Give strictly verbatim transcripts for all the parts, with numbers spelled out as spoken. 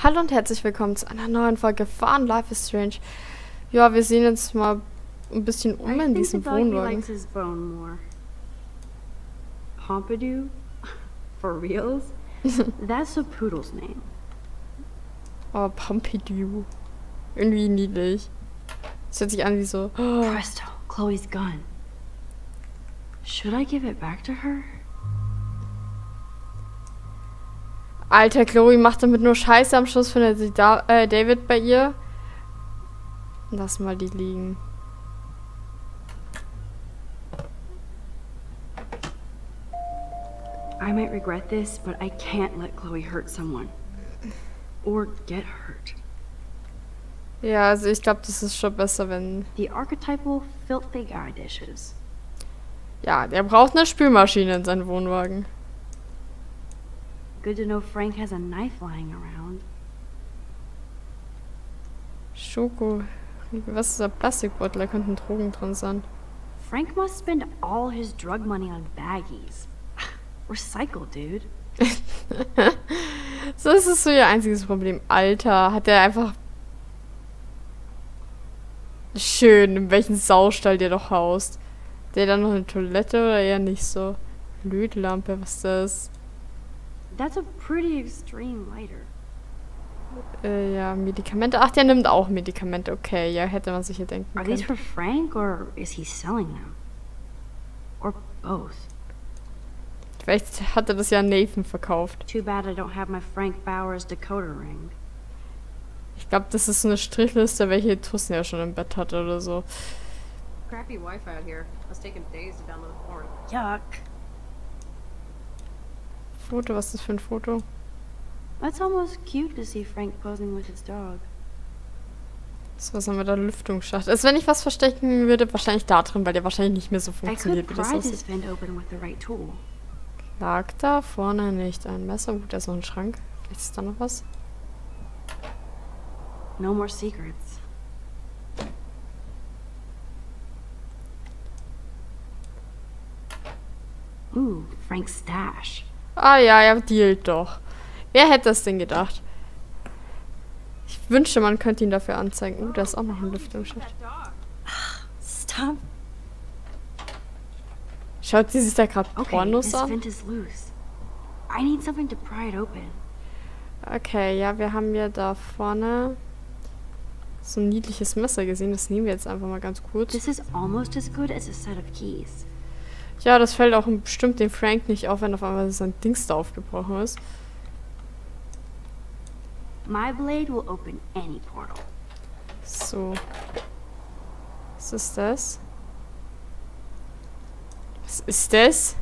Hallo und herzlich willkommen zu einer neuen Folge von Life is Strange. Ja, wir sehen uns mal ein bisschen um in diesem Wohnwagen. Pompidou? For reals? That's a poodle's name. Oh, Pompidou. Irgendwie niedlich. Das hört sich an wie so... Oh. Presto, Chloe's gun. Should I give it back to her? Alter, Chloe macht damit nur Scheiße. Am Schluss findet sich da, äh, David bei ihr. Lass mal die liegen. I might regret this, but I can't let Chloe hurt someone. Or get hurt. Ja, also ich glaube, das ist schon besser, wenn... The archetypal filthy guy dishes. Ja, der braucht eine Spülmaschine in seinem Wohnwagen. Good to know Frank has a knife lying around. Schoko. Was ist der Plastikbeutel? Da könnten Drogen drin sein. Frank must spend all his drug money on baggies. Recycle, dude. So ist es so ihr einziges Problem. Alter, hat der einfach... Schön, in welchen Saustall der doch haust. Der dann noch eine Toilette oder eher nicht so? Lötlampe, was ist das? That's a pretty extreme lighter. Äh, ja, Medikamente. Ach, der nimmt auch Medikamente. Okay, ja, hätte man sich ja denken können. Are these for Frank or is he selling them? Or both? Vielleicht hat er das ja an Nathan verkauft. Too bad I don't have my Frank Bowers decoder ring. Ich glaube, das ist eine Strichliste, welche Tussen ja schon im Bett hatte oder so. Crappy Wi-Fi out here. It's taking days to download porn. Yuck. Foto, was ist das für ein Foto? That's almost cute to see Frank posing with his dog. So, was haben wir da? Lüftungsschacht. Also wenn ich was verstecken würde, wahrscheinlich da drin, weil der wahrscheinlich nicht mehr so funktioniert, wie das aussieht. Lag da vorne nicht ein Messer? Gut, da ist noch ein Schrank. Vielleicht ist da noch was. No more secrets. Ooh, Frank's stash. Ah ja, er dealt doch. Wer hätte das denn gedacht? Ich wünschte, man könnte ihn dafür anzeigen. Oh, da ist auch noch ein Lüftungsschacht. Stop. Schaut sie sich da gerade Pornos an? Okay, ja, wir haben ja da vorne so ein niedliches Messer gesehen. Das nehmen wir jetzt einfach mal ganz kurz. This is almost as good as a set of keys. Ja, das fällt auch bestimmt dem Frank nicht auf, wenn auf einmal sein Dings da aufgebrochen ist. My blade will open any portal. So. Was ist das? Was ist das?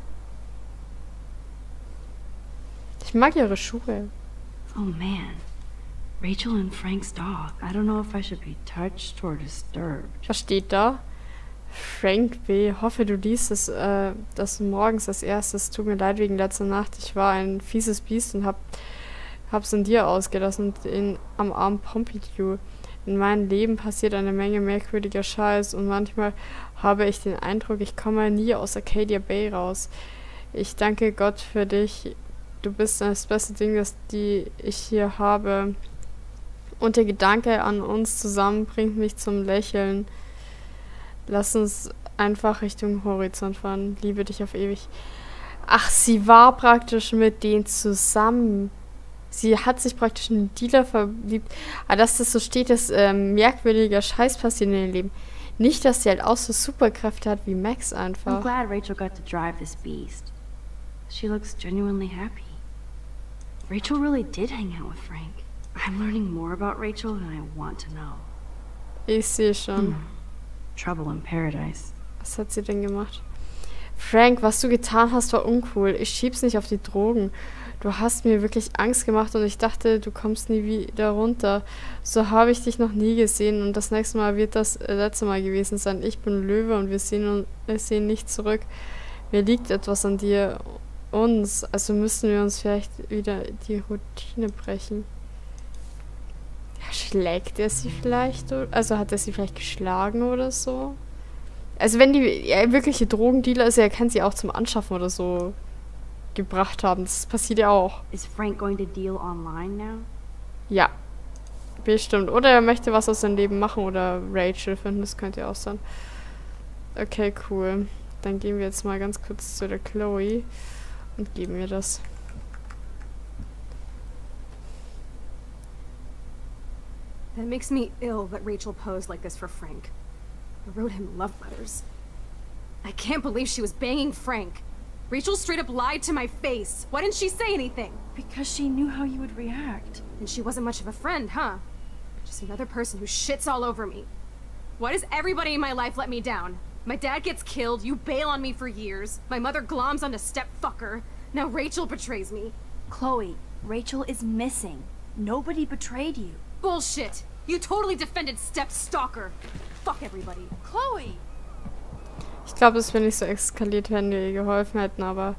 Ich mag ihre Schuhe. Oh man. Rachel and Frank's dog. I don't know if I should be touched or disturbed. Was steht da? Frank B. Hoffe, du liest es, äh, das morgens als erstes. Tut mir leid wegen letzter Nacht. Ich war ein fieses Biest und hab, hab's in dir ausgelassen und in, am Arm Pompidou. In meinem Leben passiert eine Menge merkwürdiger Scheiß und manchmal habe ich den Eindruck, ich komme nie aus Arcadia Bay raus. Ich danke Gott für dich. Du bist das beste Ding, das die ich hier habe. Und der Gedanke an uns zusammen bringt mich zum Lächeln. Lass uns einfach Richtung Horizont fahren. Liebe dich auf ewig. Ach, sie war praktisch mit denen zusammen. Sie hat sich praktisch in den Dealer verliebt. Aber dass das so steht, dass ähm, merkwürdiger Scheiß passiert in ihrem Leben. Nicht, dass sie halt auch so Superkräfte hat wie Max einfach. I'm glad Rachel got to drive this beast. She looks genuinely happy. Rachel really did hang out with Frank. I'm learning more about Rachel than I want to know. Ich sehe schon. Hm. Trouble in Paradise. Was hat sie denn gemacht? Frank, was du getan hast, war uncool. Ich schieb's nicht auf die Drogen. Du hast mir wirklich Angst gemacht und ich dachte, du kommst nie wieder runter. So habe ich dich noch nie gesehen und das nächste Mal wird das letzte Mal gewesen sein. Ich bin Löwe und wir sehen, wir sehen nicht zurück. Mir liegt etwas an dir, uns. Also müssen wir uns vielleicht wieder die Routine brechen. Ja, schlägt er sie vielleicht? Also hat er sie vielleicht geschlagen oder so? Also wenn die ja, wirkliche Drogendealer ist, er kann sie auch zum Anschaffen oder so gebracht haben. Das passiert ja auch. Is Frank going to deal online now? Ja. Bestimmt. Oder er möchte was aus seinem Leben machen oder Rachel finden. Das könnte ja auch sein. Okay, cool. Dann gehen wir jetzt mal ganz kurz zu der Chloe und geben ihr das. That makes me ill that Rachel posed like this for Frank. I wrote him love letters. I can't believe she was banging Frank. Rachel straight up lied to my face. Why didn't she say anything? Because she knew how you would react. And she wasn't much of a friend, huh? Just another person who shits all over me. Why does everybody in my life let me down? My dad gets killed, you bail on me for years. My mother gloms onto stepfucker. Now Rachel betrays me. Chloe, Rachel is missing. Nobody betrayed you. Bullshit! You totally defended step-stalker. Fuck everybody. Chloe! Ich glaube, es wäre nicht so eskaliert, wenn wir ihr geholfen hätten, aber...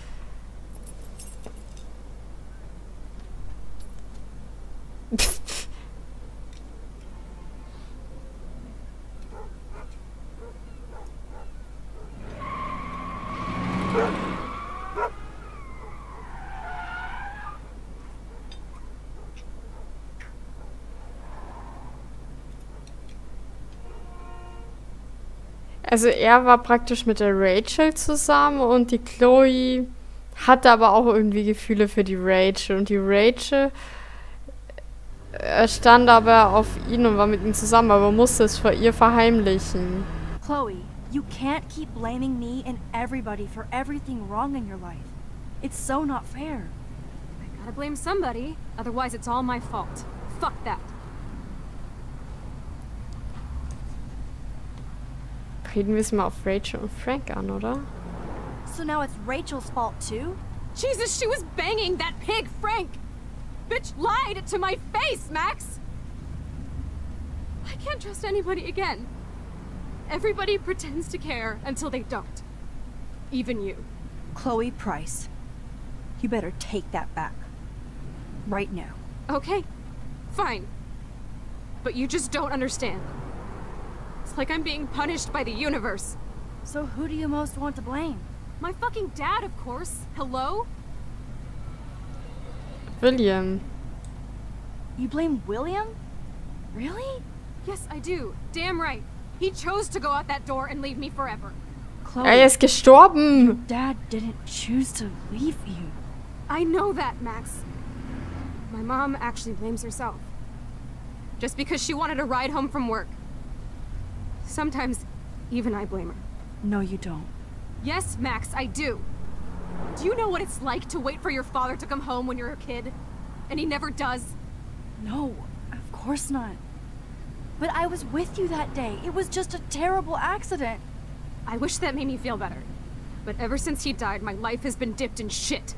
Also er war praktisch mit der Rachel zusammen und die Chloe hatte aber auch irgendwie Gefühle für die Rachel. Und die Rachel äh, stand aber auf ihn und war mit ihm zusammen, aber musste es vor ihr verheimlichen. Chloe, you can't keep blaming me and everybody for everything wrong in your life. It's so not fair. I gotta blame somebody, otherwise it's all my fault. Fuck that. Reden wir es mal auf Rachel und Frank an, oder? So now it's Rachel's fault too? Jesus, she was banging that pig, Frank! Bitch lied to my face, Max! I can't trust anybody again. Everybody pretends to care until they don't. Even you. Chloe Price, you better take that back. Right now. Okay, fine. But you just don't understand. It's like I'm being punished by the universe. So who do you most want to blame? My fucking dad, of course. Hello? William. You blame William? Really? Yes, I do. Damn right. He chose to go out that door and leave me forever. Chloe, Er ist gestorben! Dad didn't choose to leave you. I know that, Max. My mom actually blames herself. Just because she wanted a ride home from work. Sometimes, even I blame her. No, you don't. Yes, Max, I do. Do you know what it's like to wait for your father to come home when you're a kid? And he never does? No, of course not. But I was with you that day. It was just a terrible accident. I wish that made me feel better. But ever since he died, my life has been dipped in shit.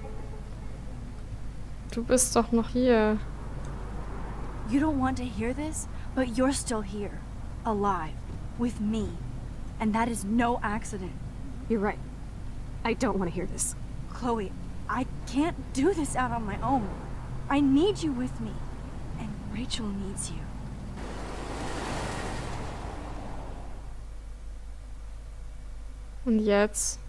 Du bist doch noch hier. You don't want to hear this, but you're still here. Alive. With me. And that is no accident. You're right. I don't want to hear this. Chloe, I can't do this out on my own. I need you with me. And Rachel needs you. Und jetzt?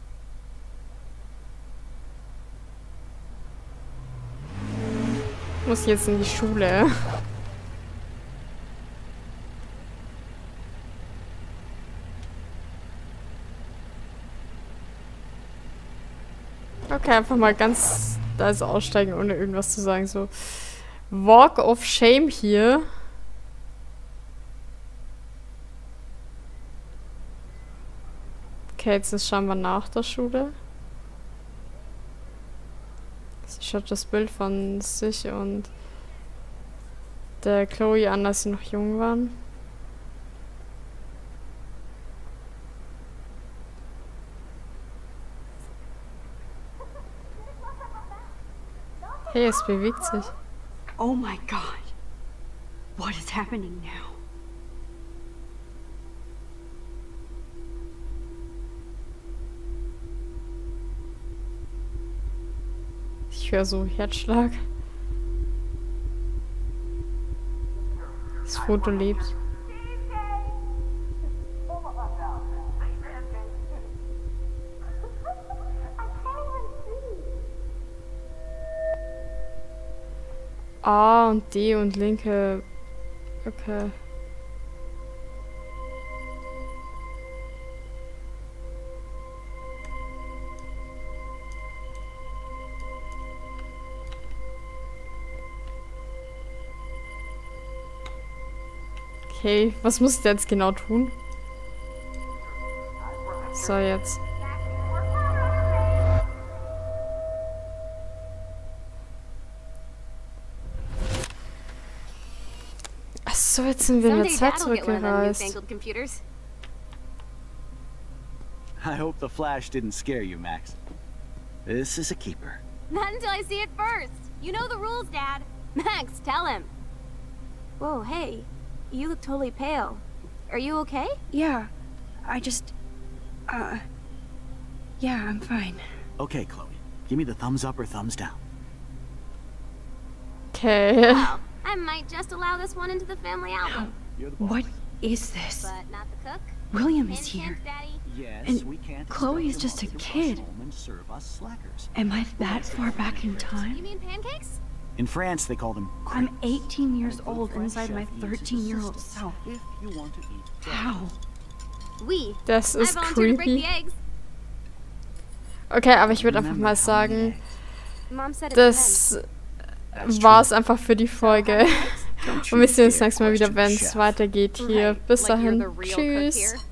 Ich muss jetzt in die Schule. Okay, einfach mal ganz da ist aussteigen, ohne irgendwas zu sagen. So, Walk of Shame hier. Okay, jetzt ist scheinbar nach der Schule. Sie schaut das Bild von sich und der Chloe an, als sie noch jung waren. Hey, es bewegt sich. Oh my god. What is happening now? Ich höre so Herzschlag. Das Foto lebt. A und D und linke. Okay. Okay, was muss ich jetzt genau tun? So, jetzt. Ach so, jetzt sind wir in der Zeit zurückgereist. I hope the flash didn't scare you, Max. This is a keeper. Not until I see it first. You know the rules, Dad. Max, tell him. Whoa, hey. You look totally pale. Are you okay? Yeah, I just... Uh... Yeah, I'm fine. Okay, Chloe. Give me the thumbs up or thumbs down. Okay. Well, I might just allow this one into the family album. You're the boss. What is this? But not the cook. William Hint, is here. hint, Daddy. Yes, And we can't Chloe is expect just a your mom to kid. rush home and serve us slackers. Am I that far back in You time? mean pancakes? In France, they call them I'm crepes. eighteen years And for the old French inside my chef, he uses thirteen-year-old assistants self. If you want to eat How? We. Das I ist volunteered to break creepy. the eggs. Okay, aber ich würde einfach Remember mal how many sagen, eggs? Mom said it das That's war true. es einfach für die Folge. Don't Und wir you sehen uns dare nächstes Mal wieder, question wenn Chef. es weitergeht hier. Right, Bis like you're dahin. the real cook Tschüss. here.